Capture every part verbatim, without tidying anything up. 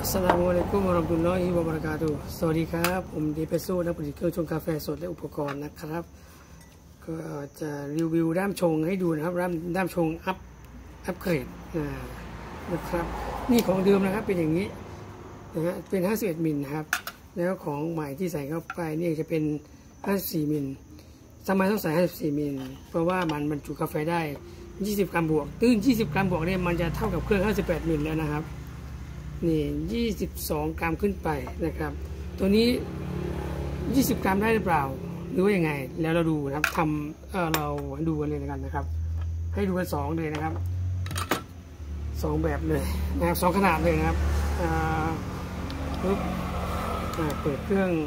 อัสสลามุอะลัยกุมวะเราะห์มะตุลลอฮิวะบะเราะกาตุฮ์สวัสดีครับผมดีเปโซนักผลิตเครื่องชงกาแฟสดและอุปกรณ์นะครับก็จะรีวิวด้ามชงให้ดูนะครับด้ามด้ามชงอัพอัพเกรดนะครับนี่ของเดิมนะครับเป็นอย่างนี้นะฮะเป็นห้าสิบเอ็ดมิลนะครับแล้วของใหม่ที่ใส่เข้าไปนี่จะเป็นห้าสิบสี่มิลทำไมต้องใส่ห้าสิบสี่มิลเพราะว่ามันบรรจุกาแฟได้ยี่สิบกรัมบวกตื้นยี่สิบกรัมบวกเนี่ยมันจะเท่ากับเครื่องห้าสิบแปดมิลแล้วนะครับนี่ยี่สิบสองกรัมขึ้นไปนะครับตัวนี้ยี่สิบกรัมได้หรือเปล่าหรือว่ายังไงแล้วเราดูนะครับทำเออเราดูกันเลยกันนะครับให้ดูกันสองเลยนะครับสองแบบเลยนะครับสองขนาดเลยนะครับอ่าปึ๊บอ่าเปิดเครื่อง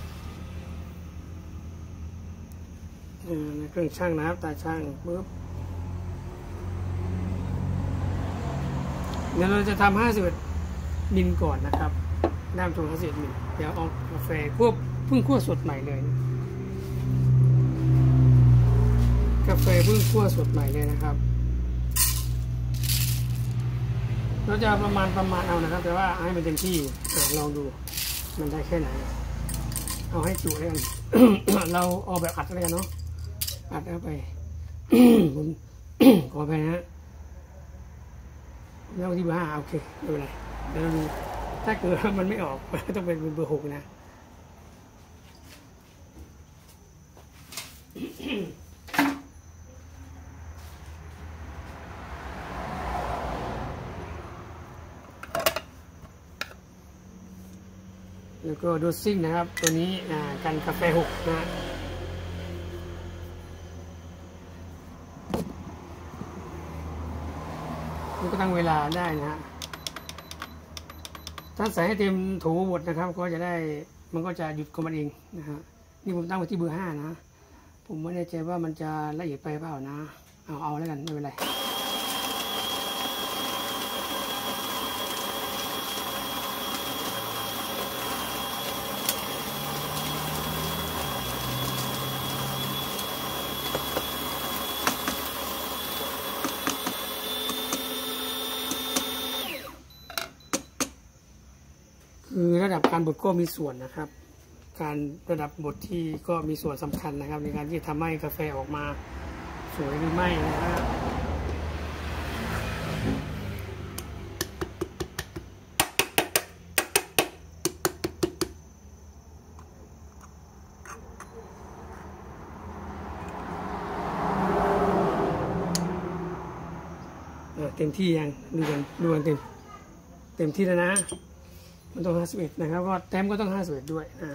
อ่าเครื่องช่างนะครับตาช่างปึ๊บเดี๋ยวเราจะทำห้าสิบมิลก่อนนะครับน้ำชงห้าสิบมิลเดี๋ยวเอากาแฟคั่วเพิ่งคั่วสดใหม่เลยกาแฟเพิ่งคั่วสดใหม่เลยนะครับเราจะประมาณประมาณเอานะครับแต่ว่าให้มันเต็มที่ลองดูมันได้แค่ไหนเอาให้จุเลยกัน เราเอาแบบอัดเลยกันเนาะอัดเข้าไป ผม ขอไปนะแล้วที่เบอร์ห้าโอเคไม่เป็นไรเดี๋ยวเราดูถ้าเกิดมันไม่ออกต้องเป็นเบอร์หกนะแล้วก็โดสซิ่งนะครับตัวนี้กันกาแฟหกนะมันก็ตั้งเวลาได้นะฮะถ้าใส่ให้เต็มโถหมดนะครับก็จะได้มันก็จะหยุดของมันเองนะฮะนี่ผมตั้งไว้ที่เบอร์ห้านะผมไม่แน่ใจว่ามันจะละเอียดไปเปล่านะเอาเอาแล้วกันไม่เป็นไรคือระดับการบดก็มีส่วนนะครับการระดับบดที่ก็มีส่วนสำคัญนะครับในการที่ทำให้กาแฟออกมาสวยหรือไม่นะครับเต็มที่ยังดูกันดูกันเต็มเต็มที่แล้วนะมันต้องห้าสิบเอ็ดนะครับก็แต้มก็ต้องห้าสิบเอ็ดด้วยนะ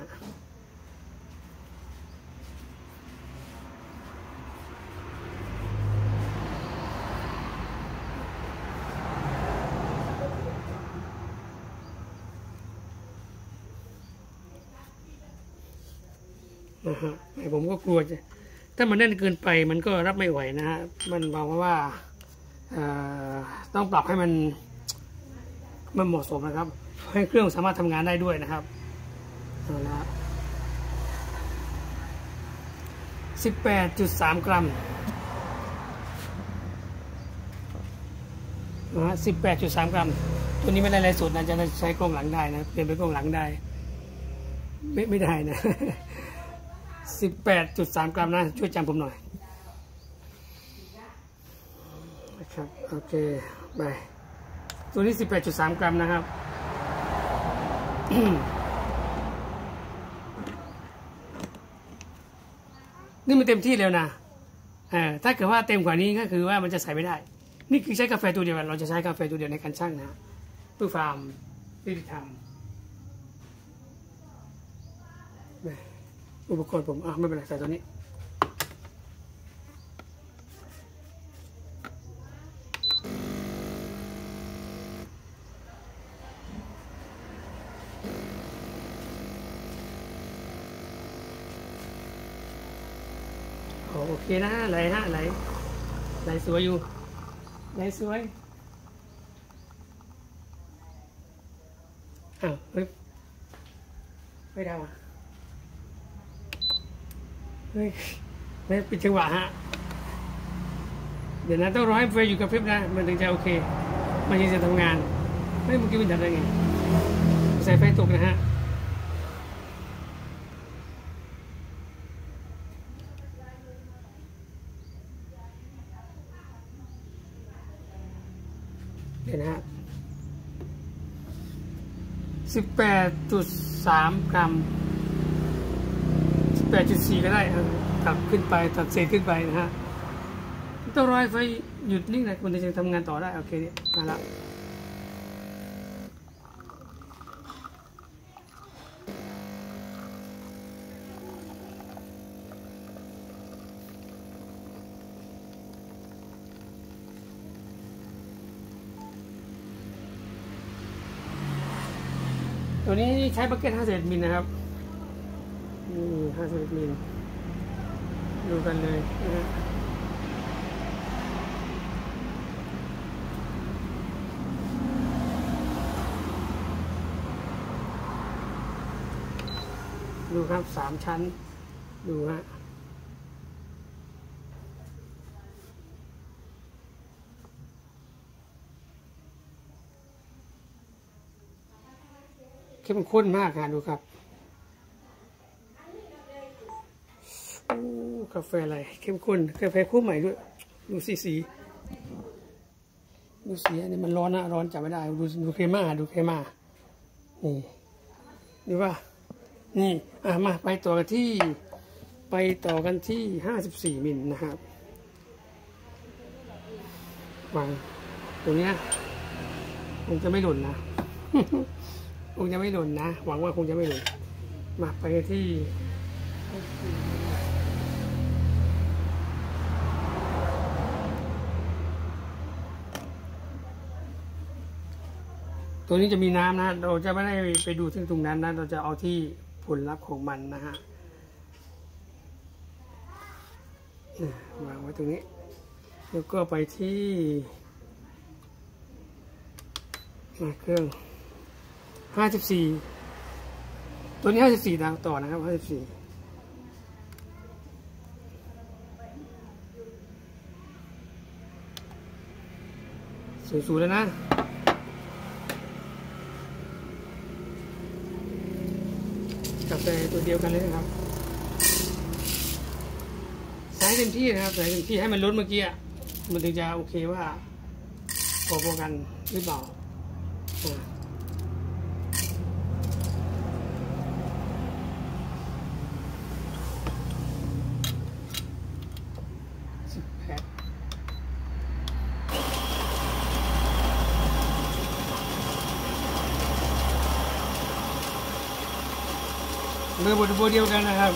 นะฮะผมก็กลัวจะถ้ามันแน่นเกินไปมันก็รับไม่ไหวนะฮะมันบอกว่าต้องปรับให้มันมันเหมาะสมนะครับให้เครื่องสามารถทำงานได้ด้วยนะครับเอาละสิบแปดจุดสามกรัมนะฮะสิบแปดจุดสามกรัมตัวนี้ไม่ได้ไรสุดนะจะใช้กล้องหลังได้นะเปลี่ยนเป็นกล้องหลังได้ไม่ไม่ได้นะสิบแปดจุดสามกรัมนะช่วยจำผมหน่อยนะครับโอเคไปตัวนี้สิบแปดจุดสามกรัมนะครับนี่มันเต็มที่แล้วนะเออถ้าเกิดว่าเต็มกว่านี้ก็คือว่ามันจะใส่ไม่ได้นี่คือใช้กาแฟตัวเดียวเราจะใช้กาแฟตัวเดียวในการชั่งนะเพื่อความยุติธรรมอุปกรณ์ผมอ่ะไม่เป็นไรใส่ตัวนี้โอเคนะไหลฮะไหลไหลสวยอยู่ไหลสวยอ้าวเฮ้ยไม่ได้ว่ะเฮ้ยไม่ปิดจังหวะฮะเดี๋ยวนะต้องรอให้ไฟอยู่กับพริบนะมันถึงจะโอเคมันถึงจะทำงานเฮ้ยเมื่อกี้มันดับได้ไงใส่ไฟตกนะฮะเดี๋ยวนะฮะสิบแปดจุดสามกรัมสิบแปดจุดสี่ก็ได้ตัดขึ้นไปตัดเศษขึ้นไปนะฮะต้องรอให้ไฟหยุดนิ่งนะคุณจะทำงานต่อได้โอเคเนี่ยมาแล้วตัวนี้ใช้บักเก็ตห้าสิบเอ็ดมิลนะครับนี่ห้าสิบเอ็ดมิลดูกันเลยนะฮะดูครับสามชั้นดูฮะเข้มข้นมากค่ะดูครับกาแฟอะไรเข้มข้นกาแฟคู่ใหม่ด้วยดูสีสีดูสีอันนี้มันร้อนนะร้อนจับไม่ได้ดูดูเคม่าดูเคม่านี่ดูว่านี่อ่ะมาไปต่อกันที่ไปต่อกันที่ห้าสิบสี่มิลนะครับวางตรงนี้คงจะไม่หล่นนะคงจะไม่หล่นนะหวังว่าคงจะไม่หล่นมาไปที่ตัวนี้จะมีน้ำนะเราจะไม่ได้ไปดูที่ตรงนั้นนะเราจะเอาที่ผลลัพธ์ของมันนะฮะวางไว้ตรงนี้แล้วก็ไปที่เครื่องห้าสิบสี่ตัวนี้ห้าสิบสี่ดาวต่อนะครับห้าสิบสี่สูงๆแล้วนะกาแฟตัวเดียวกันเลยนะครับใส่เต็มที่นะครับใส่เต็มที่ให้มันลดเมื่อกี้มันถึงจะโอเคว่าพอๆกันหรือเปล่าสิบแปดเบอร์บทเบอร์เดียวกันนะครับ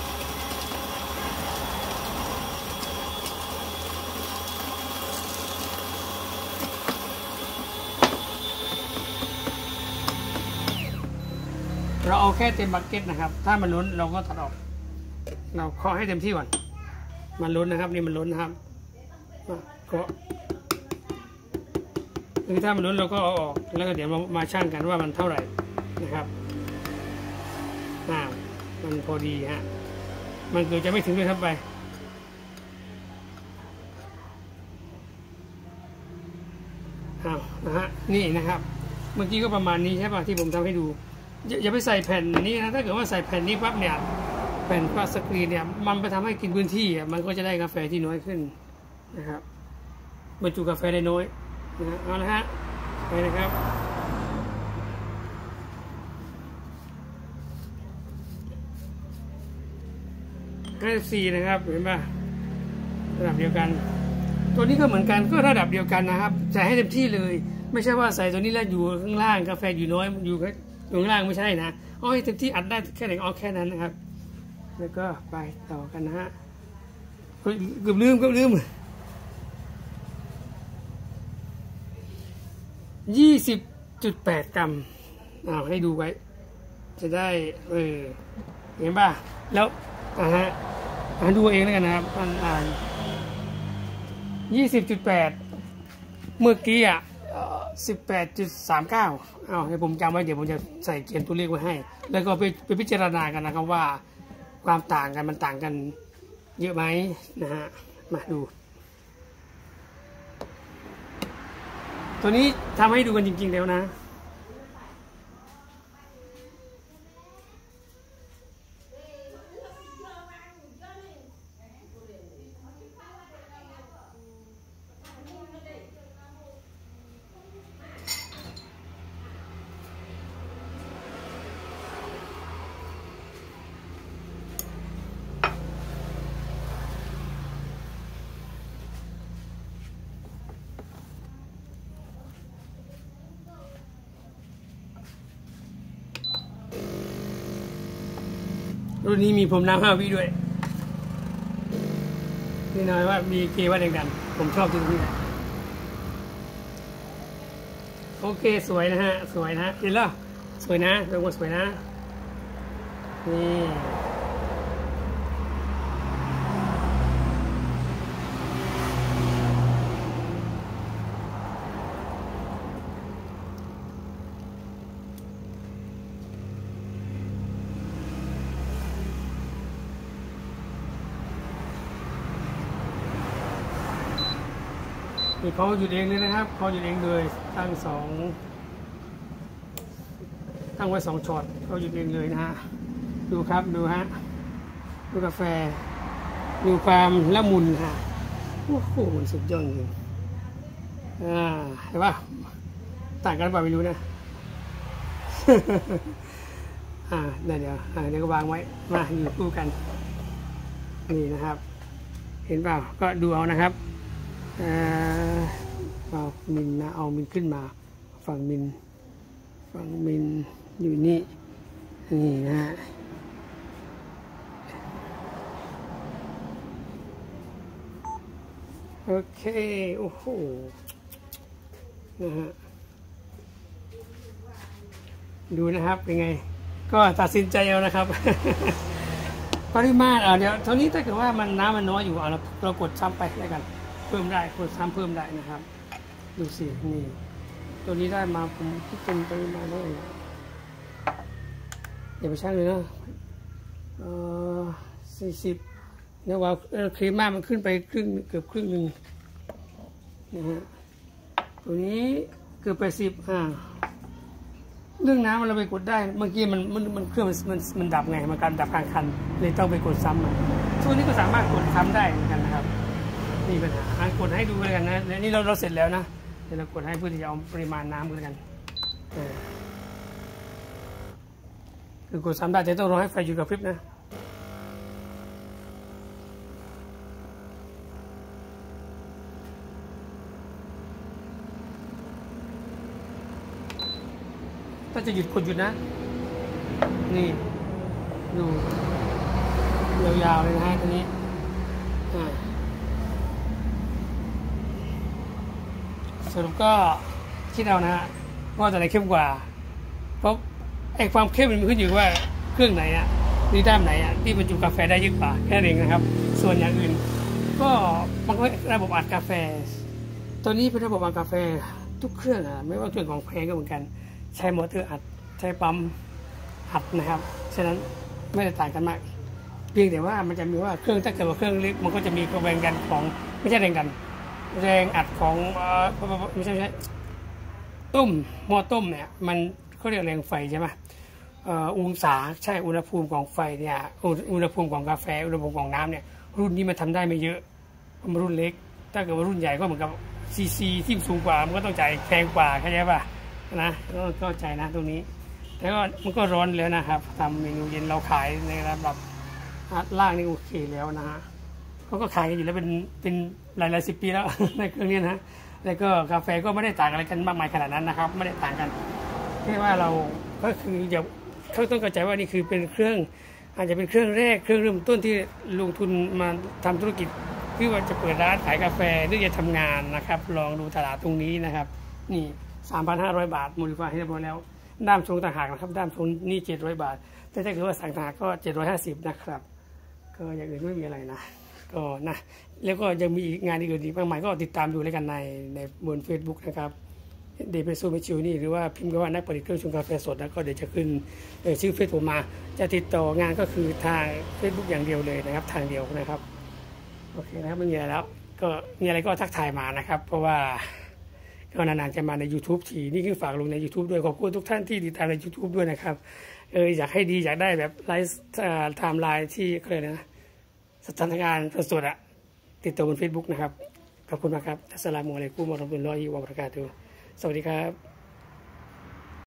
เราเอาแค่เต็มบักเก็ตนะครับถ้ามันล้นเราก็ตัดออกเราเคาะให้เต็มที่ก่อนมันล้นนะครับนี่มันล้นนะครับเคาะคือถ้ามันล้นเราก็เอาออกแล้วก็เดี๋ยวมามาชั่งกันว่ามันเท่าไหร่นะครับอ่ามันพอดีฮะมันเกือบจะไม่ถึงด้วยทับไปอ้าวนะฮะนี่นะครับเมื่อกี้ก็ประมาณนี้ใช่ป่ะที่ผมทำให้ดูอย่าไปใส่แผ่นนี้นะถ้าเกิดว่าใส่แผ่นนี้ปั๊บเนี่ยแผ่นพลาสกรีนเนี่ยมันไปทำให้กินพื้นที่มันก็จะได้กาแฟที่น้อยขึ้นนะครับบรรจุกาแฟได้น้อยนะเอาละฮะไปนะครับห้าสิบสี่นะครับเห็นป่ะระดับเดียวกันตัวนี้ก็เหมือนกันก็ระดับเดียวกันนะครับใส่ให้เต็มที่เลยไม่ใช่ว่าใส่ตัวนี้แล้วอยู่ข้างล่างกาแฟอยู่น้อยอยู่อยู่ข้างล่างไม่ใช่นะเอาให้เต็มที่อัดได้แค่ไหนเอาแค่นั้นนะครับแล้วก็ไปต่อกันนะฮะเฮ้ยเกือบลืมเกือบลืมยี่สิบจุดแปดกรัมเอาให้ดูไว้จะได้เออเห็นป่ะแล้วอ่าฮะอ่านดูเองแล้วกันนะครับอ่านอ่านยี่สิบจุดแปดเมื่อกี้อ่ะสิบแปดจุดสามเก้าเอาให้ผมจำไว้เดี๋ยวผมจะใส่เขียนตัวเลขไว้ให้แล้วก็ไปไปพิจารณากันนะครับว่าความต่างกันมันต่างกันเยอะไหมนะฮะมาดูตตัวนี้ทำให้ดูกันจริงๆแล้วนะรุ่นนี้มีผมน้ำห้าวิด้วยนี่น้อยว่ามีเกว่าแดงๆผมชอบตรงนี้แหละโอเคสวยนะฮะสวยนะเห็นแล้วสวยนะตรงว่าสวยนะนี่นี่เขาหยุดเองเลยนะครับเขาหยุดเองเลยตั้งสองตั้งไว้สองช็อตเขาหยุดเองเลยนะฮะดูครับดูฮะดูกาแฟดูความละมุนฮะโอ้โหมันสุดยอดจริงอ่าเห็นป่ะต่างกันป่ะไม่รู้นะอ่าเดี๋ยวเดี๋ยวเดี๋ยวก็วางไว้มาอยู่คู่กันนี่นะครับเห็นเปล่าก็ดูเอานะครับเอามินนะเอามินขึ้นมาฝั่งมินฝั่งมินอยู่นี่นี่นะฮะโอเคโอ้โหนะฮะดูนะครับเป็นไงก็ตัดสินใจเอานะครับปริมาณอ่าเดี๋ยวเท่านี้ถ้าเกิดว่ามันน้ำมันน้อยอยู่เอาเราเรากดซ้ำไปแล้วกันเพิ่มได้กดซ้ำเพิ่มได้นะครับดูสินี่ตัวนี้ได้มาผมที่เป็นปริมาณได้อย่าไปช่างเลยนะเอ่อสี่สิบเนี่ยว่าครีมมามันขึ้นไปครึ่งเกือบครึ่งหนึ่งนะฮะตัวนี้เกือบแปดสิบอ่าเรื่องน้ำเราไปกดได้เมื่อกี้มันมันมันเครื่องมันมันดับไงมันการดับกลางคันเลยต้องไปกดซ้ำมันตัวนี้ก็สามารถกดซ้ำได้เหมือนกันนะครับนี่ปัญหากดให้ดูเลยกันนะและนี่เราเราเสร็จแล้วนะเดี๋ยวเรากดให้เพื่อที่จะเอาปริมาณน้ำกันกันคือกดซ้ำได้แต่ต้องรอให้ไฟอยู่กับพริบนะถ้าจะหยุดกดหยุดนะนี่ดูยาวๆเลยนะฮะตัวนี้สรุปก็คิดเอานะฮะว่าตัวไหนเข้มกว่าเพราะไอ้ความเข้มมันขึ้นอยู่ว่าเครื่องไหนอ่ะหรือด้ามไหนอ่ะที่บรรจุกาแฟได้เยอะกว่าแค่นั้นเองนะครับส่วนอย่างอื่นก็มันก็ระบบอัดกาแฟตัวนี้เป็นระบบอัดกาแฟทุกเครื่องอ่ะไม่ว่าเครื่องของแพงก็เหมือนกันใช้มอเตอร์อัดใช้ปั๊มอัดนะครับฉะนั้นไม่ได้ต่างกันมากเพียงแต่ว่ามันจะมีว่าเครื่องถ้าเกิดว่าเครื่องเล็กมันก็จะมีแรงดันของไม่ใช่แรงดันแรงอัดของไม่ใช่ไม่ใช่ต้มหม้อต้มเนี่ยมันเขาเรียกแรงไฟใช่ไหมองศาใช่อุณหภูมิของไฟเนี่ยอุณหภูมิของกาแฟอุณหภูมิของน้ำเนี่ยรุ่นนี้มันทำได้ไม่เยอะมันรุ่นเล็กถ้าเกิดว่ารุ่นใหญ่ก็เหมือนกับซีซีที่สูงกว่ามันก็ต้องจ่ายแพงกว่าเข้าใจป่ะนะก็เข้าใจนะตรงนี้แต่ก็มันก็ร้อนแล้วนะครับทำเมนูเย็นเราขายในระดับล่างนี่โอเคแล้วนะฮะเขาก็ขายกันอยู่แล้วเป็นเป็นหลายหลายสิบปีแล้วในเครื่องนี้นะแล้วก็กาแฟก็ไม่ได้ต่างอะไรกันมากมายขนาดนั้นนะครับไม่ได้ต่างกันแค่ว่าเราก็คืออย่าเขาต้องเข้าใจว่านี่คือเป็นเครื่องอาจจะเป็นเครื่องแรกเครื่องเริ่มต้นที่ลงทุนมาทำธุรกิจเพื่อว่าจะเปิดร้านขายกาแฟหรือจะทำงานนะครับลองดูตลาดตรงนี้นะครับนี่ สามพันห้าร้อย บาทมูลค่าให้เรียบร้อยแล้วด้ามชงต่างหากนะครับด้ามชงนี่เจ็ดร้อยบาทแต่ถ้าเกิดว่าสั่งต่างหากก็เจ็ดร้อยห้าสิบนะครับก็อย่างอื่นไม่มีอะไรนะก็นะแล้วก็ยังมีงานอื่นอีกมากมายก็ติดตามดูแล้วกันในในบน Facebook นะครับเดเปโซเมชิวนี่หรือว่าพิมพ์คำว่านักผลิตเครื่องชงกาแฟสดแล้วก็เดี๋ยวจะขึ้นชื่อเฟซผมมาจะติดต่องานก็คือทาง Facebook อย่างเดียวเลยนะครับทางเดียวนะครับโอเคนะครับไม่มีอะไรแล้วก็มีอะไรก็ทักทายมานะครับเพราะว่าก็นานๆจะมาใน YouTube ทีนี่คือฝากลงใน YouTube ด้วยขอบคุณทุกท่านที่ติดตามใน YouTube ด้วยนะครับเอออยากให้ดีอยากได้แบบไลฟ์ไทม์ไลน์ที่อะไรนะสถานการณ์สดๆอะติดต่อบน Facebook นะครับขอบคุณมากครับอัสสลามุอะลัยกุมวะเราะห์มะตุลลอฮิวะบะเราะกาตุฮ์สวัสดีครับ